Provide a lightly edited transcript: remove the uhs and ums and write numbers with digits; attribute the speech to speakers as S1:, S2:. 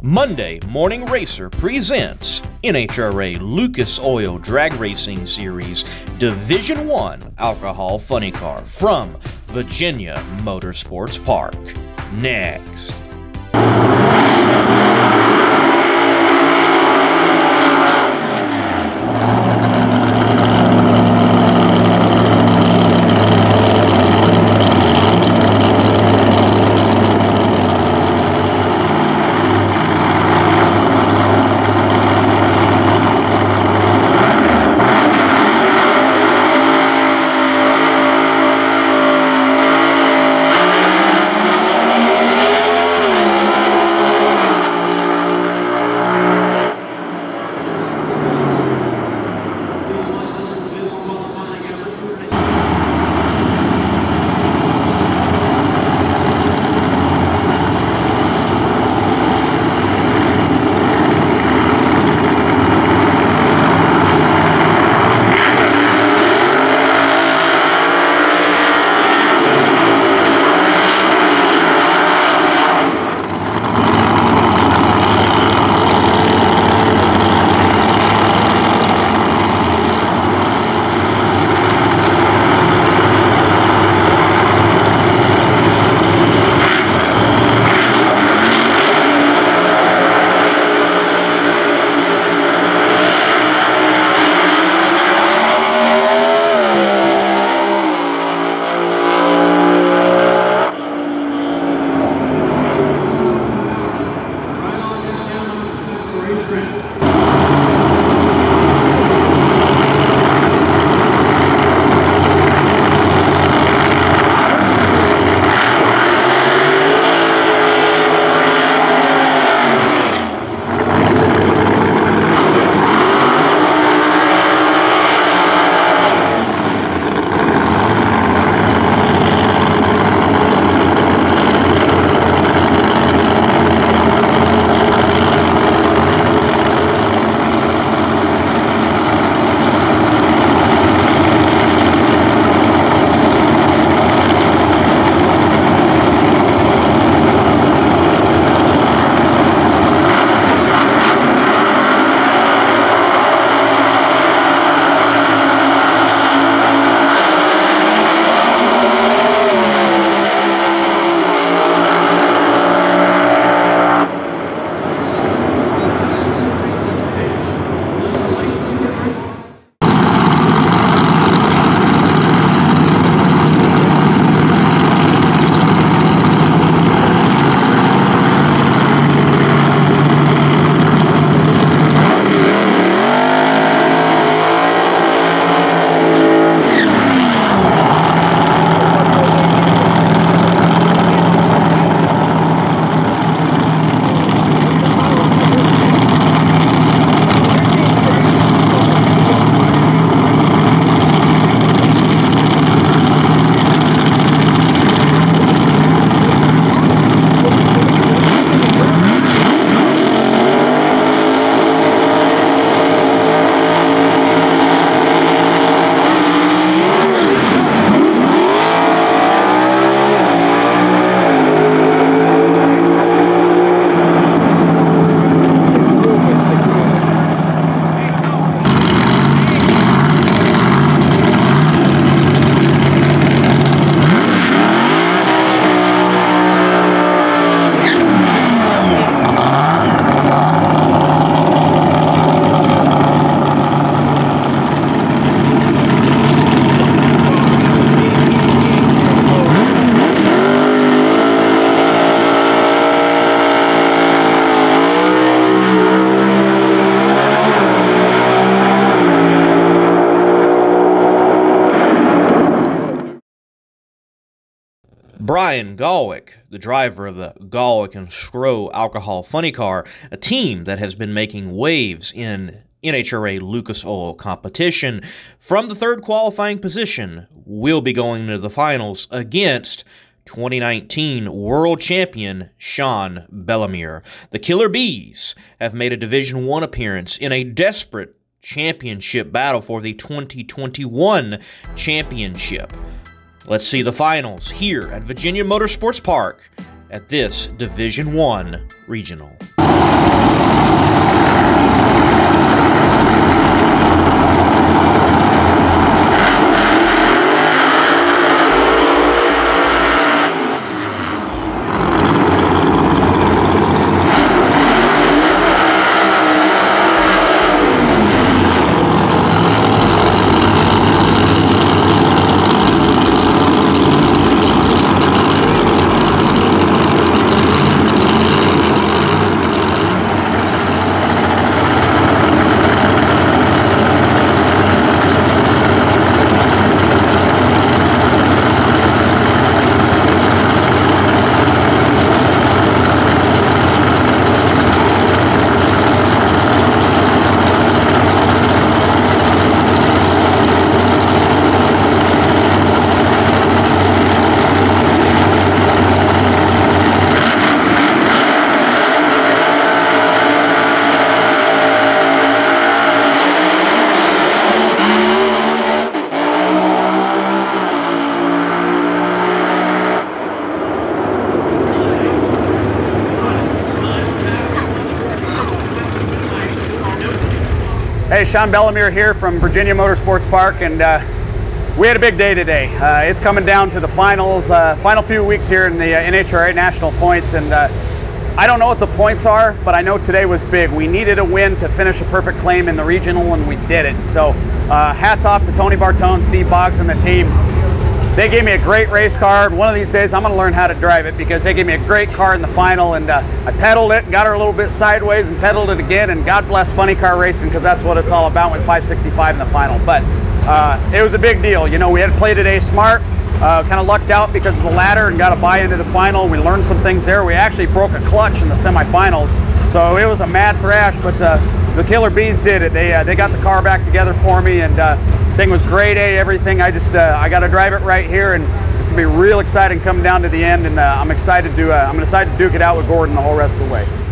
S1: Monday Morning Racer presents NHRA Lucas Oil Drag Racing Series Division 1 Alcohol Funny Car from Virginia Motorsports Park. Next. Brian Galwick, the driver of the Galwick and Skro Alcohol Funny Car, a team that has been making waves in NHRA Lucas Oil competition, from the third qualifying position, will be going into the finals against 2019 world champion Sean Bellemere. The Killer Bees have made a Division I appearance in a desperate championship battle for the 2021 championship. Let's see the finals here at Virginia Motorsports Park at this Division I Regional.
S2: Hey, Sean Bellemere here from Virginia Motorsports Park, and we had a big day today. It's coming down to the finals, final few weeks here in the NHRA National Points, and I don't know what the points are, but I know today was big. We needed a win to finish a perfect claim in the regional, and we did it. So hats off to Tony Bartone, Steve Boggs, and the team. They gave me a great race car. One of these days, I'm going to learn how to drive it because they gave me a great car in the final, and I pedaled it and got her a little bit sideways and pedaled it again, and God bless funny car racing because that's what it's all about with 565 in the final. But it was a big deal. You know, we had to play today smart, kind of lucked out because of the ladder and got a buy into the final. We learned some things there. We actually broke a clutch in the semifinals, so it was a mad thrash, but the Killer Bees did it. They got the car back together for me, and thing was grade A, everything. I got to drive it right here, and it's gonna be real exciting coming down to the end. And I'm excited to duke it out with Gordon the whole rest of the way.